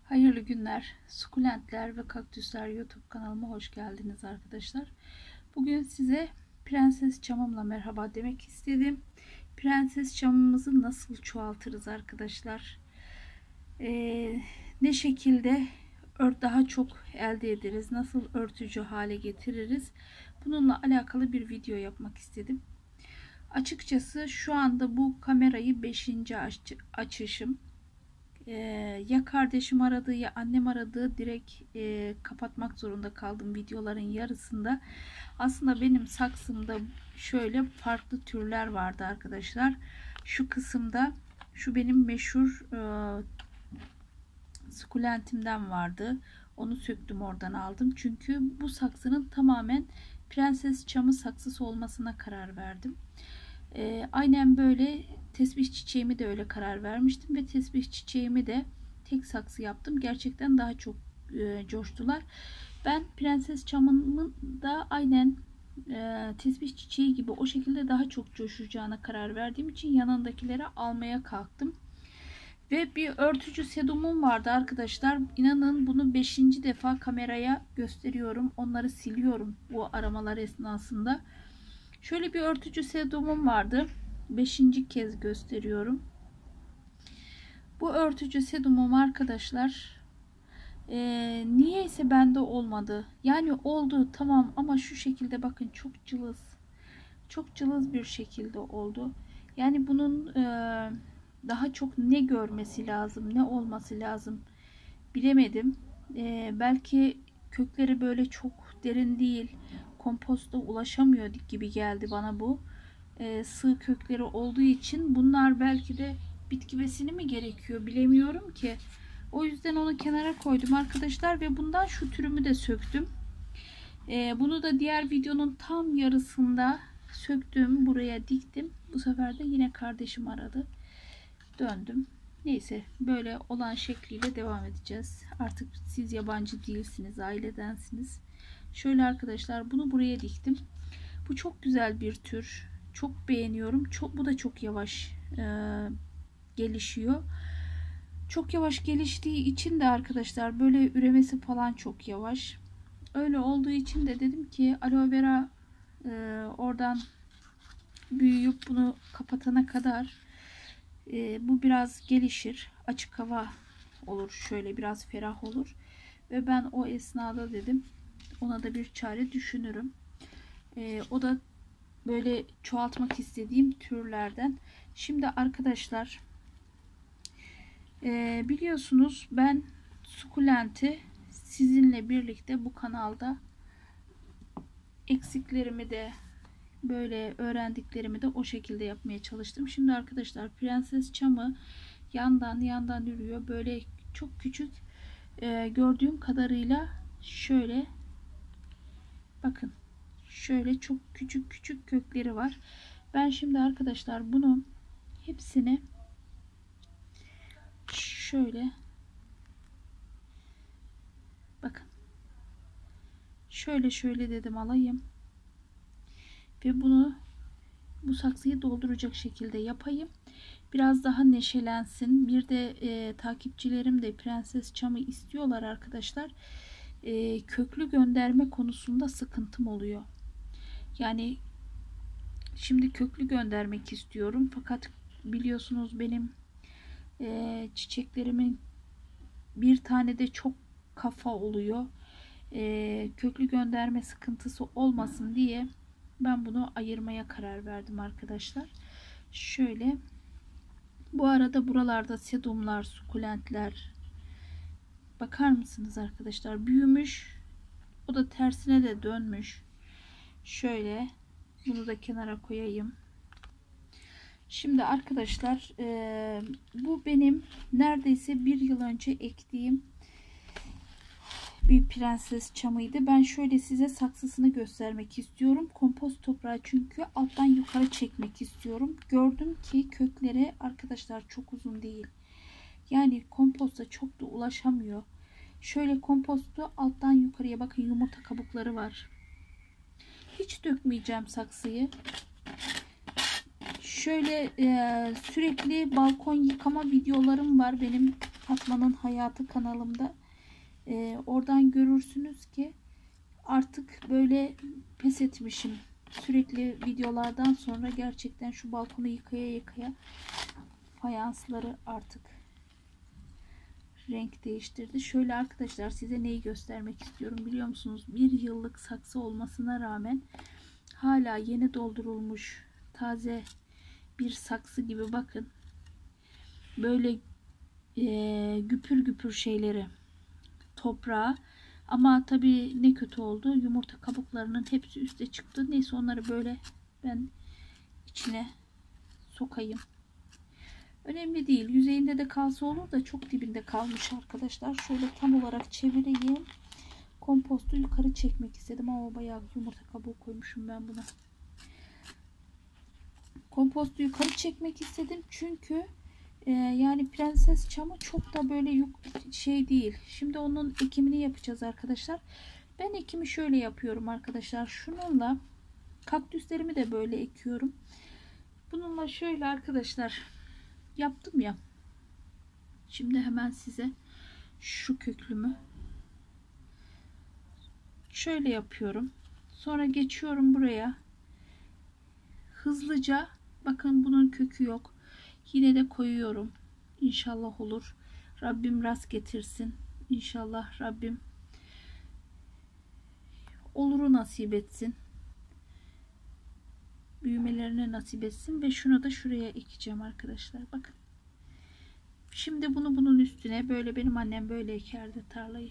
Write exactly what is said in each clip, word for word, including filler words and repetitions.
Hayırlı günler, sukulentler ve kaktüsler YouTube kanalıma hoş geldiniz arkadaşlar. Bugün size prenses çamımla merhaba demek istedim. Prenses çamımızı nasıl çoğaltırız arkadaşlar? Ee, ne şekilde daha çok elde ederiz? Nasıl örtücü hale getiririz? Bununla alakalı bir video yapmak istedim. Açıkçası şu anda bu kamerayı beşinci aç açışım. Ee, ya kardeşim aradı ya annem aradı, direkt e, kapatmak zorunda kaldım videoların yarısında. Aslında benim saksımda şöyle farklı türler vardı arkadaşlar. Şu kısımda şu benim meşhur e, sukulentimden vardı. Onu söktüm, oradan aldım. Çünkü bu saksının tamamen prenses çamı saksısı olmasına karar verdim. E, aynen böyle tesbih çiçeğimi de öyle karar vermiştim ve tesbih çiçeğimi de tek saksı yaptım. Gerçekten daha çok e, coştular. Ben prenses çamının da aynen e, tesbih çiçeği gibi o şekilde daha çok coşacağına karar verdiğim için yanındakileri almaya kalktım. Ve bir örtücü sedumum vardı arkadaşlar. İnanın bunu beşinci defa kameraya gösteriyorum. Onları siliyorum bu aramalar esnasında. Şöyle bir örtücü sedumum vardı. Beşinci kez gösteriyorum. Bu örtücü sedumum arkadaşlar e, niyeyse bende olmadı. Yani oldu tamam ama şu şekilde bakın, çok cılız. Çok cılız bir şekilde oldu. Yani bunun e, daha çok ne görmesi lazım, ne olması lazım bilemedim. E, belki kökleri böyle çok derin değil. Komposta ulaşamıyor gibi geldi bana bu. E, sığ kökleri olduğu için bunlar belki de bitki besini mi gerekiyor bilemiyorum ki. O yüzden onu kenara koydum arkadaşlar ve bundan şu türümü de söktüm. E, bunu da diğer videonun tam yarısında söktüm, buraya diktim. Bu sefer de yine kardeşim aradı. Döndüm. Neyse, böyle olan şekliyle devam edeceğiz. Artık siz yabancı değilsiniz, ailedensiniz. Şöyle arkadaşlar, bunu buraya diktim. Bu çok güzel bir tür. Çok beğeniyorum. Çok, bu da çok yavaş e, gelişiyor. Çok yavaş geliştiği için de arkadaşlar böyle üremesi falan çok yavaş. Öyle olduğu için de dedim ki aloe vera e, oradan büyüyüp bunu kapatana kadar e, bu biraz gelişir. Açık hava olur. Şöyle biraz ferah olur. Ve ben o esnada dedim ona da bir çare düşünürüm. E, o da böyle çoğaltmak istediğim türlerden. Şimdi arkadaşlar e, biliyorsunuz ben sukulenti sizinle birlikte bu kanalda eksiklerimi de böyle öğrendiklerimi de o şekilde yapmaya çalıştım. Şimdi arkadaşlar prenses çamı yandan yandan yürüyor. Böyle çok küçük e, gördüğüm kadarıyla şöyle bakın. Şöyle çok küçük küçük kökleri var. Ben şimdi arkadaşlar bunu hepsini şöyle bakın. Şöyle şöyle dedim alayım. Ve bunu bu saksıyı dolduracak şekilde yapayım. Biraz daha neşelensin. Bir de e, takipçilerim de prenses çamı istiyorlar arkadaşlar. E, köklü gönderme konusunda sıkıntım oluyor. Yani şimdi köklü göndermek istiyorum. Fakat biliyorsunuz benim e, çiçeklerimin bir tane de çok kafa oluyor. E, köklü gönderme sıkıntısı olmasın diye ben bunu ayırmaya karar verdim arkadaşlar. Şöyle bu arada buralarda sedumlar, sukulentler bakar mısınız arkadaşlar, büyümüş. O da tersine de dönmüş. Şöyle bunu da kenara koyayım. Şimdi arkadaşlar e, bu benim neredeyse bir yıl önce ektiğim bir prenses çamıydı. Ben şöyle size saksısını göstermek istiyorum. Kompost toprağı çünkü alttan yukarı çekmek istiyorum. Gördüm ki kökleri arkadaşlar çok uzun değil. Yani komposta çok da ulaşamıyor. Şöyle kompostu alttan yukarıya bakın, yumurta kabukları var. Hiç dökmeyeceğim saksıyı. Şöyle e, sürekli balkon yıkama videolarım var benim Fatma'nın Hayatı kanalımda. Ee, oradan görürsünüz ki artık böyle pes etmişim. Sürekli videolardan sonra gerçekten şu balkonu yıkaya yıkaya fayansları artık renk değiştirdi. Şöyle arkadaşlar, size neyi göstermek istiyorum biliyor musunuz? Bir yıllık saksı olmasına rağmen hala yeni doldurulmuş taze bir saksı gibi, bakın. Böyle e, güpür güpür şeyleri, toprağa. Ama tabii ne kötü oldu. Yumurta kabuklarının hepsi üste çıktı. Neyse, onları böyle ben içine sokayım. Önemli değil. Yüzeyinde de kalsa olur da çok dibinde kalmış arkadaşlar. Şöyle tam olarak çevireyim. Kompostu yukarı çekmek istedim ama bayağı yumurta kabuğu koymuşum ben buna. Kompostu yukarı çekmek istedim çünkü e, yani prenses çamı çok da böyle yuk şey değil. Şimdi onun ekimini yapacağız arkadaşlar. Ben ekimi şöyle yapıyorum arkadaşlar. Şununla kaktüslerimi de böyle ekiyorum. Bununla şöyle arkadaşlar yaptım ya. Şimdi hemen size şu köklümü şöyle yapıyorum. Sonra geçiyorum buraya. Hızlıca, bakın bunun kökü yok. Yine de koyuyorum. İnşallah olur. Rabbim rast getirsin. İnşallah Rabbim oluru nasip etsin. Büyümelerini nasip etsin ve şunu da şuraya ekeceğim arkadaşlar. Bakın. Şimdi bunu bunun üstüne, böyle benim annem böyle ekerdi tarlayı.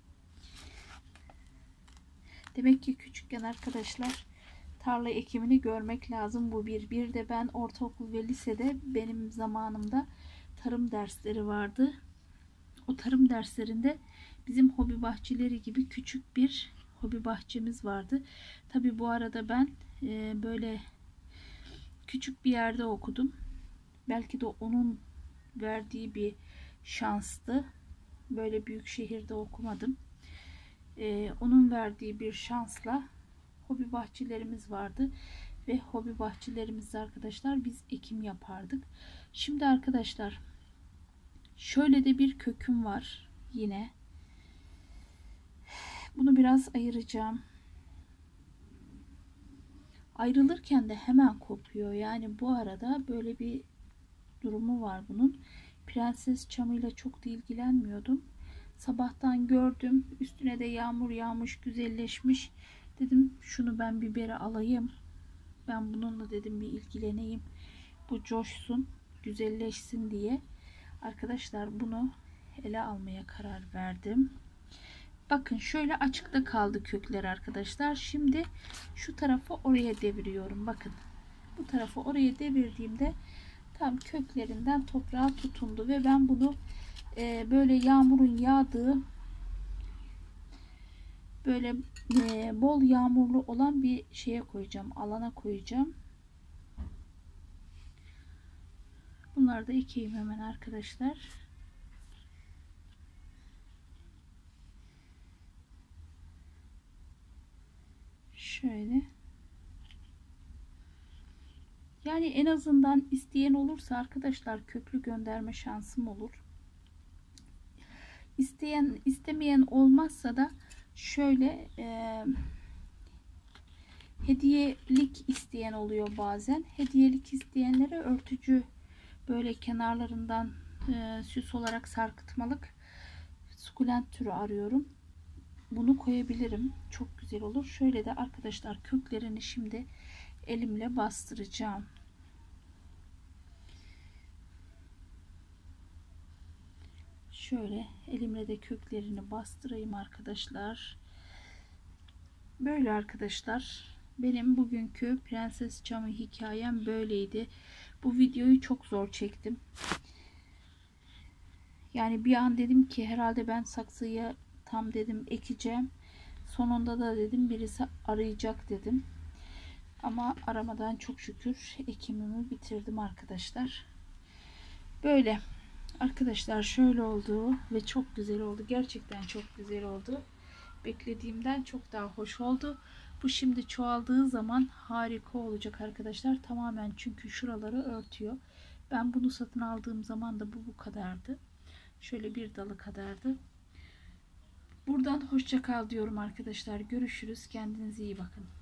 Demek ki küçükken arkadaşlar tarla ekimini görmek lazım. Bu bir. Bir de ben ortaokul ve lisede, benim zamanımda tarım dersleri vardı. O tarım derslerinde bizim hobi bahçeleri gibi küçük bir hobi bahçemiz vardı. Tabi bu arada ben e, böyle küçük bir yerde okudum. Belki de onun verdiği bir şanstı. Böyle büyük şehirde okumadım. Ee, onun verdiği bir şansla hobi bahçelerimiz vardı ve hobi bahçelerimizde arkadaşlar biz ekim yapardık. Şimdi arkadaşlar şöyle de bir köküm var yine. Bunu biraz ayıracağım. Ayrılırken de hemen kopuyor. Yani bu arada böyle bir durumu var bunun. Prenses çamıyla çok da ilgilenmiyordum. Sabahtan gördüm. Üstüne de yağmur yağmış, güzelleşmiş. Dedim şunu ben biberi alayım. Ben bununla dedim bir ilgileneyim. Bu coşsun, güzelleşsin diye. Arkadaşlar bunu ele almaya karar verdim. Bakın şöyle açıkta kaldı kökler arkadaşlar. Şimdi şu tarafı oraya deviriyorum. Bakın. Bu tarafı oraya devirdiğimde tam köklerinden toprağa tutundu ve ben bunu e, böyle yağmurun yağdığı, böyle e, bol yağmurlu olan bir şeye koyacağım, alana koyacağım. Bunları da ekeyim hemen arkadaşlar. Şöyle. Yani en azından isteyen olursa arkadaşlar köklü gönderme şansım olur. İsteyen istemeyen olmazsa da şöyle e, hediyelik isteyen oluyor bazen. Hediyelik isteyenlere örtücü, böyle kenarlarından e, süs olarak sarkıtmalık sukulent türü arıyorum. Bunu koyabilirim. Çok güzel olur. Şöyle de arkadaşlar köklerini şimdi elimle bastıracağım. Şöyle elimle de köklerini bastırayım arkadaşlar. Böyle arkadaşlar. Benim bugünkü prenses çamı hikayem böyleydi. Bu videoyu çok zor çektim. Yani bir an dedim ki herhalde ben saksıyı tam dedim ekeceğim. Sonunda da dedim birisi arayacak dedim. Ama aramadan çok şükür ekimimi bitirdim arkadaşlar. Böyle. Arkadaşlar şöyle oldu ve çok güzel oldu. Gerçekten çok güzel oldu. Beklediğimden çok daha hoş oldu. Bu şimdi çoğaldığı zaman harika olacak arkadaşlar. Tamamen çünkü şuraları örtüyor. Ben bunu satın aldığım zaman da bu bu kadardı. Şöyle bir dalı kadardı. Buradan hoşça kal diyorum arkadaşlar. Görüşürüz. Kendinize iyi bakın.